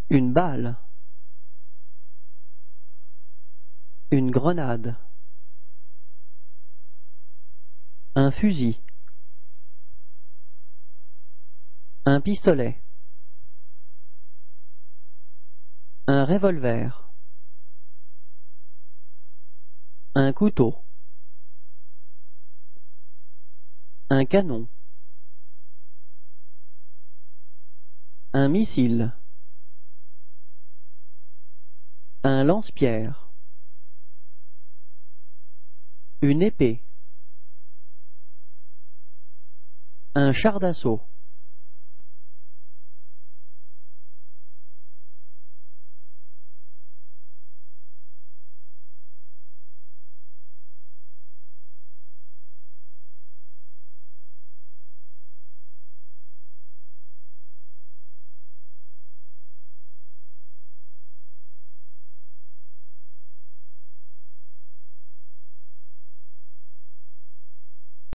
Une balle. Une grenade. Un fusil. Un pistolet. Un revolver. Un couteau. Un canon. Un missile. Un lance-pierre. Une épée. Un char d'assaut.